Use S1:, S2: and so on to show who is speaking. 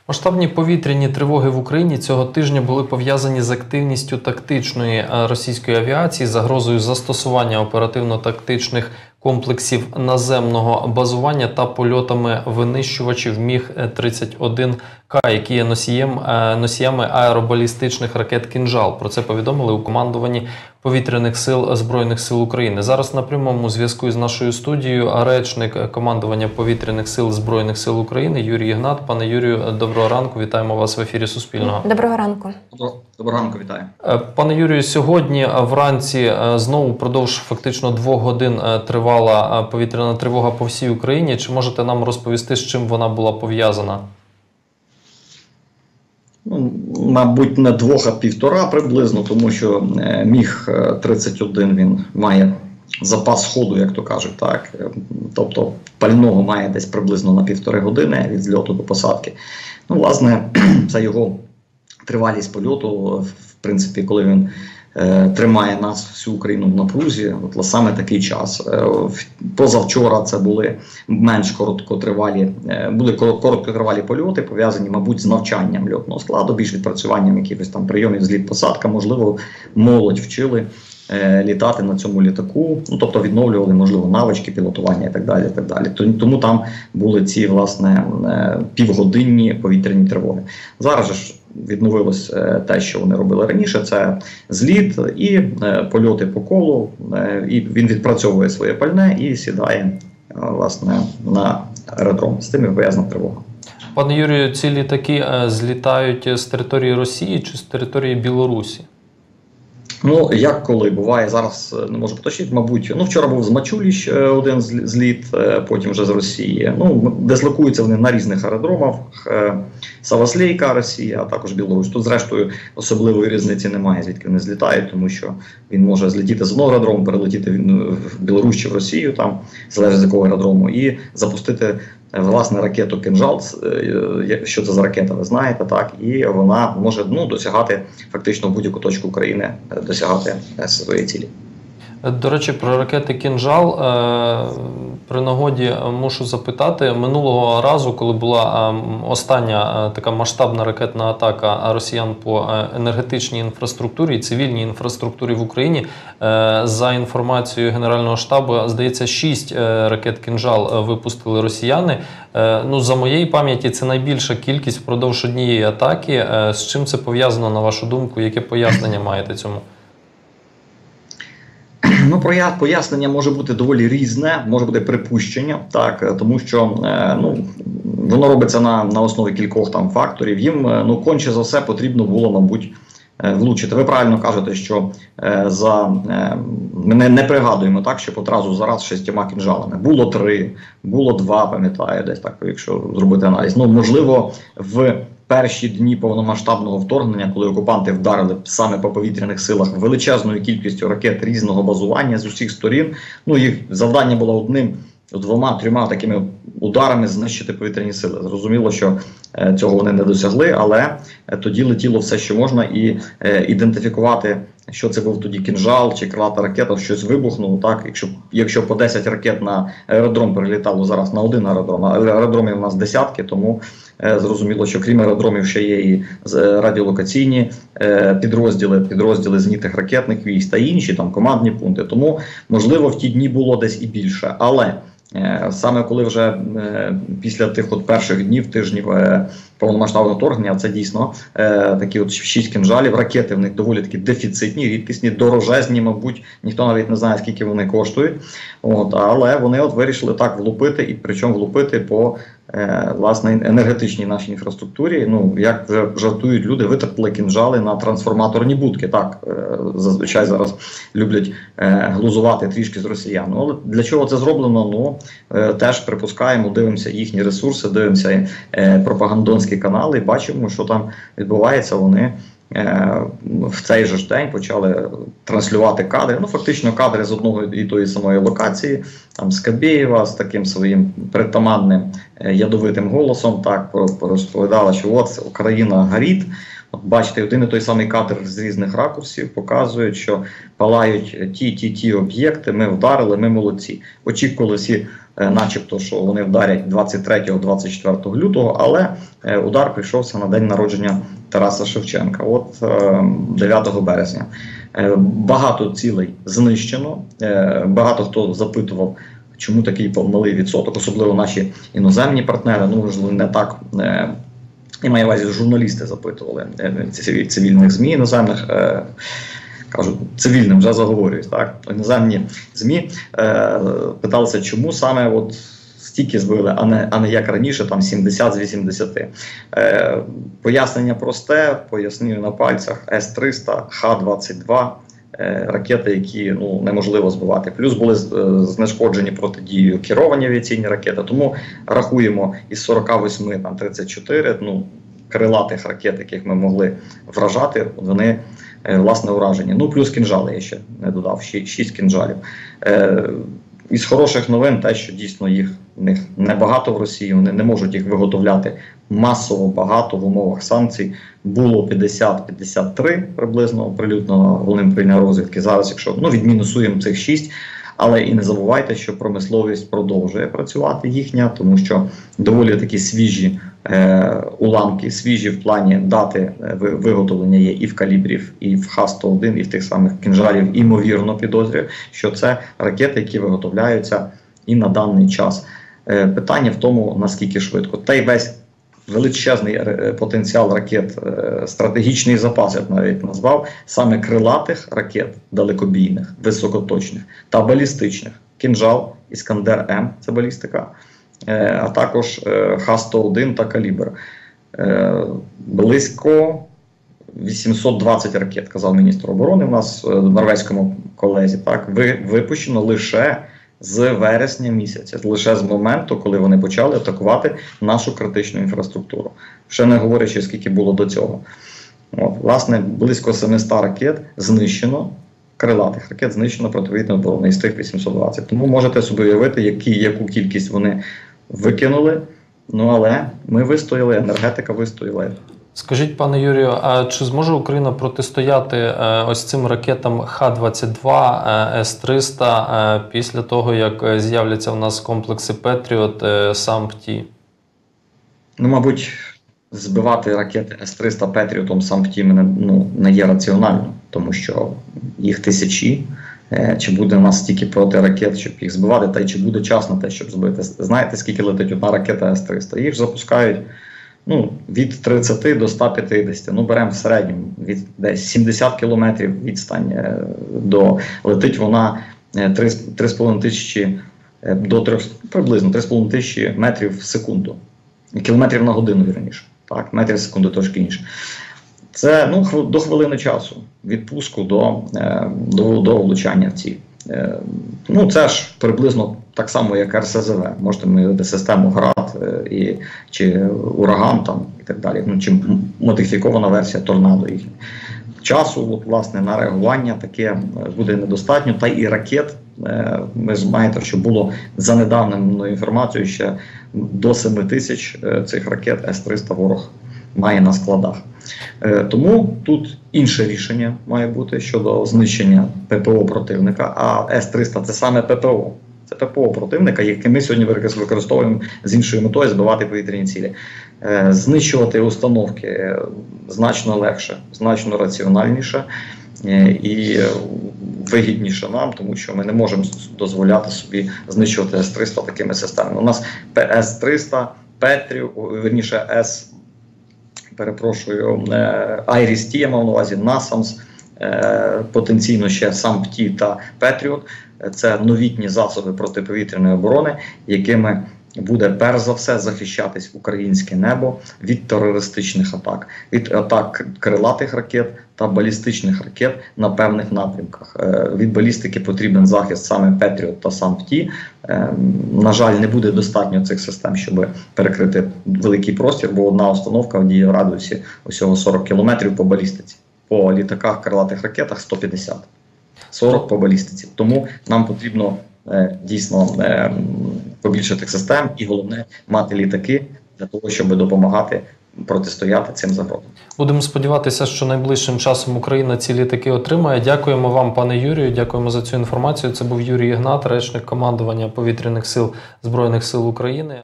S1: Масштабні повітряні тривоги в Україні цього тижня були пов'язані з активністю тактичної російської авіації, загрозою застосування оперативно-тактичних комплексів наземного базування та польотами винищувачів МіГ-31К, які є носіями аеробалістичних ракет «Кинжал». Про це повідомили у командуванні Повітряних сил Збройних сил України. Зараз на прямому зв'язку з нашою студією речник командування Повітряних сил Збройних сил України Юрій Ігнат. Пане Юрію, доброго ранку. Вітаємо вас в ефірі Суспільного.
S2: Доброго ранку.
S3: Доброго ранку, вітаю.
S1: Пане Юрію, сьогодні вранці знову впродовж фактично 2 годин тривала повітряна тривога по всій Україні. Чи можете нам розповісти, з чим вона була пов'язана?
S3: Мабуть, не 2, а 1,5 приблизно, тому що МіГ-31 він має запас ходу, як то кажуть, так. Тобто пального має десь приблизно на 1,5 години від зльоту до посадки. Ну, власне, це його тривалість польоту, в принципі, коли він тримає нас, всю Україну в напрузі, от саме такий час. Позавчора це були менш короткотривалі польоти, пов'язані, мабуть, з навчанням льотного складу, більш відпрацюванням якихось там прийомів зліт-посадка, можливо, молодь вчили літати на цьому літаку, ну, тобто відновлювали, можливо, навички пілотування і так далі, і так далі. Тому там були ці, власне, півгодинні повітряні тривоги. Зараз ж відновилось те, що вони робили раніше, це зліт і польоти по колу, і він відпрацьовує своє пальне і сідає, власне, на аеродром. З тим і пов'язана тривога.
S1: Пане Юрію, ці літаки злітають з території Росії чи з території Білорусі?
S3: Ну, як коли, буває, зараз не можу поточити, мабуть, вчора був з Мачуліщ один зліт, потім вже з Росії. Ну, дислокуються вони на різних аеродромах, Саваслейка, Росія, а також Білорусь. Тут, зрештою, особливої різниці немає, звідки вони злітають, тому що він може злетіти з одного аеродрому, перелетіти в Білорусь чи в Росію, там, залежить з якого аеродрому, і запустити, власне, ракету «Кинжал». Що це за ракета, ви знаєте, так? І вона може досягати фактично в будь-яку точку України, досягати своєї цілі.
S1: До речі, про ракети «Кинжал» при нагоді мушу запитати. Минулого разу, коли була остання така масштабна ракетна атака росіян по енергетичній інфраструктурі і цивільній інфраструктурі в Україні, за інформацією Генерального штабу, здається, 6 ракет «Кинжал» випустили росіяни. Ну, за моєї пам'яті, це найбільша кількість впродовж однієї атаки. З чим це пов'язано, на вашу думку? Яке пояснення маєте цьому?
S3: Ну, пояснення може бути доволі різне, може бути припущення, так, тому що воно робиться на основі кількох там факторів. Їм конче за все потрібно було, мабуть, влучити. Ви правильно кажете, що ми не пригадуємо так, щоб одразу зараз 6 кінжалами. Було 3, було 2, пам'ятаю, десь так, якщо зробити аналіз. Ну, можливо, в перші дні повномасштабного вторгнення, коли окупанти вдарили саме по повітряних силах величезною кількістю ракет різного базування з усіх сторін, їх завдання було одним, 2-3 такими ударами знищити повітряні сили. Зрозуміло, що цього вони не досягли, але тоді летіло все, що можна, і ідентифікувати, що це був тоді «Кинжал» чи крилата ракета, щось вибухнуло. Так? Якщо по 10 ракет на аеродром прилітало зараз на один аеродром, а аеродромів у нас десятки, тому зрозуміло, що крім аеродромів ще є і радіолокаційні підрозділи зенітних ракетних військ та інші там командні пункти. Тому, можливо, в ті дні було десь і більше. Але саме коли вже після тих перших днів, тижнів повномасштабного вторгнення, це дійсно такі 6 кінжалів, ракети в них доволі такі дефіцитні, рідкісні, дорожезні, мабуть, ніхто навіть не знає, скільки вони коштують. Але вони вирішили так влупити, і причому влупити по власне енергетичній нашій інфраструктурі. Як вже жартують люди, витратили кінжали на трансформаторні будки. Так, зазвичай зараз люблять глузувати трішки з росіян. Але для чого це зроблено? Теж припускаємо, дивимося їхні ресурси, дивимося пропагандонські канали і бачимо, що там відбувається. Вони в цей же ж день почали транслювати кадри, фактично кадри з одного і тої самої локації, там з Кабєєва, з таким своїм притаманним ядовитим голосом, так, розповідала, що от Україна горить, От бачите, один і той самий кадр з різних ракурсів показують, що палають ті об'єкти, ми вдарили, ми молодці. Очікували всі, начебто, що вони вдарять 23-24 лютого, але удар прийшовся на день народження Тараса Шевченка, от 9 березня. Багато цілей знищено, багато хто запитував, чому такий малий відсоток, особливо наші іноземні партнери, ну, можливо, не так, я маю на увазі, журналісти запитували цивільних ЗМІ іноземних, кажуть, цивільним вже заговорюють, так, іноземні ЗМІ питалися, чому саме от стільки збили, а не як раніше, там 70 з 80. Пояснення просте, пояснюю на пальцях, С-300, Х-22, ракети, які неможливо збивати. Плюс були знешкоджені протидією керовані авіаційні ракети, тому рахуємо із 48, там 34, крилатих ракет, яких ми могли вражати, вони власне уражені. Ну, плюс кінжали я ще не додав, 6 кінжалів. Із хороших новин те, що дійсно в них небагато в Росії, вони не можуть їх виготовляти масово багато в умовах санкцій. Було 50-53 приблизно оприлюднено Головним управлінням розвідки. Зараз, якщо відмінусуємо цих 6, але і не забувайте, що промисловість продовжує працювати їхня, тому що доволі такі свіжі уламки, свіжі в плані дати виготовлення є і в калібрів, і в Х-101, і в тих самих кінжалів. Імовірно підозрюю, що це ракети, які виготовляються і на даний час. Питання в тому, наскільки швидко. Та й весь величезний потенціал ракет, стратегічний запас, я б навіть назвав, саме крилатих ракет далекобійних, високоточних та балістичних. Кінжал, Іскандер-М, це балістика, а також Х-101 та калібр. Близько 820 ракет, казав міністр оборони у нас в норвезькому колезі, так, випущено лише з вересня місяця, лише з моменту, коли вони почали атакувати нашу критичну інфраструктуру. Ще не говорячи, скільки було до цього. От, власне, близько 700 ракет знищено, крилатих ракет знищено протиповітряною обороною із тих 820. Тому можете собі уявити, яку кількість вони викинули. Але ми вистояли, енергетика вистояла.
S1: Скажіть, пане Юрію, а чи зможе Україна протистояти ось цим ракетам Х-22, С-300 після того, як з'являться в нас комплекси Петріот, САМ-ПТІ?
S3: Мабуть, збивати ракети С-300 Петріотом САМ-ПТІ не є раціонально, тому що їх тисячі. Чи буде у нас стільки протиракет, щоб їх збивати, та й чи буде час на те, щоб збити. Знаєте, скільки летить одна ракета С-300? Їх запускають від 30 до 150. Беремо в середньому від десь 70 кілометрів відстань летить вона 3,5 тисячі до 3, приблизно 3,5 тисячі метрів в секунду. Кілометрів на годину, вірніше. Так, метрів в секунду трошки інше. Це до хвилини часу від пуску до влучання в ціль. Це ж приблизно так само, як РСЗВ. Можете міряти систему ГРАД чи Ураган там, і так далі. Чи модифікована версія Торнадо їхня. Часу власне, на реагування таке буде недостатньо. Та і ракет, ви знаєте, що було за недавною інформацією ще до 7 тисяч цих ракет С-300 ворог має на складах. Тому тут інше рішення має бути щодо знищення ППО противника, а С-300 – це саме ППО. Це ППО противника, яке ми сьогодні використовуємо з іншою метою – збивати повітряні цілі. Знищувати установки значно легше, значно раціональніше і вигідніше нам, тому що ми не можемо дозволяти собі знищувати С-300 такими системами. У нас С-300, Петріот, верніше Айріс-Ті, я мав на увазі, Насамс, потенційно ще САМ-ПТІ та Петріот. Це новітні засоби протиповітряної оборони, якими буде перш за все захищатись українське небо від терористичних атак, від атак крилатих ракет та балістичних ракет на певних напрямках. Від балістики потрібен захист саме Петріот та САМ-ПТІ. На жаль, не буде достатньо цих систем, щоб перекрити великий простір, бо одна установка діє в радіусі усього 40 кілометрів по балістиці. По літаках, крилатих ракетах 150. 40 по балістиці. Тому нам потрібно дійсно побільше тих систем і головне мати літаки для того, щоб допомагати протистояти цим загрозам.
S1: Будемо сподіватися, що найближчим часом Україна ці літаки отримає. Дякуємо вам, пане Юрію, дякуємо за цю інформацію. Це був Юрій Ігнат, речник командування Повітряних сил Збройних сил України.